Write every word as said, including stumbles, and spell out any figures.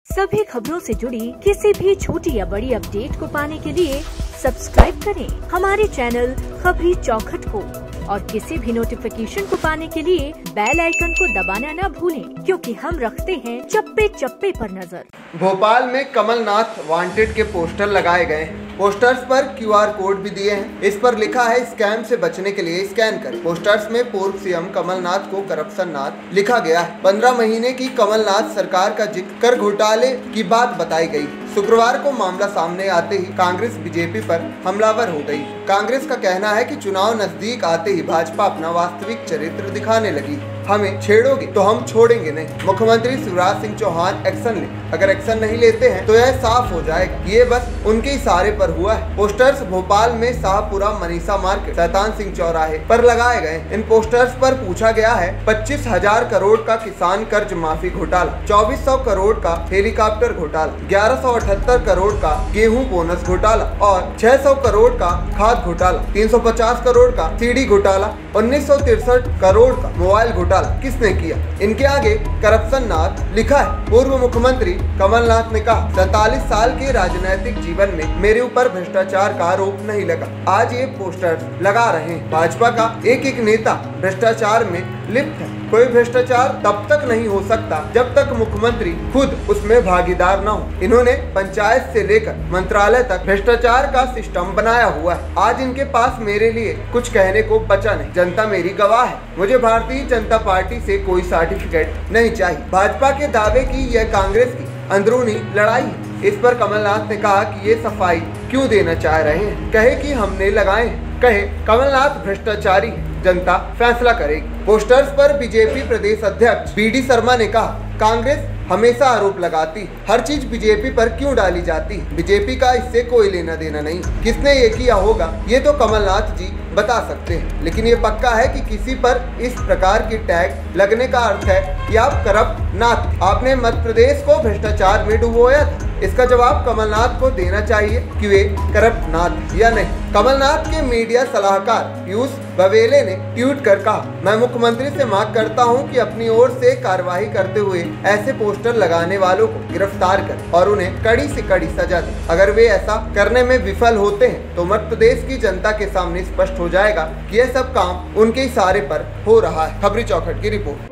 सभी खबरों से जुड़ी किसी भी छोटी या बड़ी अपडेट को पाने के लिए सब्सक्राइब करें हमारे चैनल खबरी चौखट को और किसी भी नोटिफिकेशन को पाने के लिए बेल आइकन को दबाना न भूलें, क्योंकि हम रखते हैं चप्पे चप्पे पर नजर। भोपाल में कमलनाथ वांटेड के पोस्टर लगाए गए हैं। पोस्टर्स पर क्यूआर कोड भी दिए हैं। इस पर लिखा है स्कैम से बचने के लिए स्कैन करें। पोस्टर्स में पूर्व सीएम कमलनाथ को करप्शन नाथ लिखा गया है। पंद्रह महीने की कमलनाथ सरकार का जिक्र कर घोटाले की बात बताई गई। शुक्रवार को मामला सामने आते ही कांग्रेस बीजेपी पर हमलावर हो गई। कांग्रेस का कहना है कि चुनाव नजदीक आते ही भाजपा अपना वास्तविक चरित्र दिखाने लगी। हमें छेड़ोगे तो हम छोड़ेंगे नहीं। मुख्यमंत्री शिवराज सिंह चौहान एक्शन ले, अगर एक्शन नहीं लेते हैं तो यह साफ हो जाएगा। ये बस उनके इशारे पर हुआ है। पोस्टर्स भोपाल में शाहपुरा मनीषा मार्केट शैतान सिंह चौराहे पर लगाए गए। इन पोस्टर्स पर पूछा गया है पच्चीस हजार करोड़ का किसान कर्ज माफी घोटाला, चौबीस सौ करोड़ का हेलीकॉप्टर घोटाला, ग्यारह सौ अठहत्तर करोड़ का गेहूं बोनस घोटाला और छह सौ करोड़ का खाद घोटाला, तीन सौ पचास करोड़ का सीडी घोटाला, उन्नीस सौ तिरसठ करोड़ का मोबाइल घोटाला किसने किया। इनके आगे करप्शन नाथ लिखा है। पूर्व मुख्यमंत्री कमलनाथ ने कहा, सैतालीस साल के राजनीतिक जीवन में मेरे ऊपर भ्रष्टाचार का आरोप नहीं लगा। आज ये पोस्टर्स लगा रहे हैं। भाजपा का एक एक नेता भ्रष्टाचार में लिप्त है। कोई भ्रष्टाचार तब तक नहीं हो सकता जब तक मुख्यमंत्री खुद उसमें भागीदार न हो। इन्होंने पंचायत से लेकर मंत्रालय तक भ्रष्टाचार का सिस्टम बनाया हुआ है। आज इनके पास मेरे लिए कुछ कहने को बचा नहीं। जनता मेरी गवाह है। मुझे भारतीय जनता पार्टी से कोई सर्टिफिकेट नहीं चाहिए। भाजपा के दावे की यह कांग्रेस की अंदरूनी लड़ाई है। इस पर कमलनाथ ने कहा कि ये सफाई क्यों देना चाह रहे हैं। कहे कि हमने लगाए हैं। कहे कमलनाथ भ्रष्टाचारी, जनता फैसला करेगी। पोस्टर्स पर बीजेपी प्रदेश अध्यक्ष बी डी शर्मा ने कहा, कांग्रेस हमेशा आरोप लगाती, हर चीज बीजेपी पर क्यों डाली जाती है। बीजेपी का इससे कोई लेना देना नहीं। किसने ये किया होगा ये तो कमलनाथ जी बता सकते हैं, लेकिन ये पक्का है कि किसी पर इस प्रकार की टैग लगने का अर्थ है कि आप करप्ट नाथ, आपने मध्य प्रदेश को भ्रष्टाचार में डुबोया था। इसका जवाब कमलनाथ को देना चाहिए कि वे करप्ट नाथ या नहीं। कमलनाथ के मीडिया सलाहकार पीयूष बवेले ने ट्वीट कर कहा, मैं मुख्यमंत्री से मांग करता हूं कि अपनी ओर से कार्रवाई करते हुए ऐसे पोस्टर लगाने वालों को गिरफ्तार करें और उन्हें कड़ी से कड़ी सजा दें। अगर वे ऐसा करने में विफल होते हैं तो मध्य प्रदेश की जनता के सामने स्पष्ट हो जाएगा कि यह सब काम उनके इशारे पर हो रहा है। खबरी चौखट की रिपोर्ट।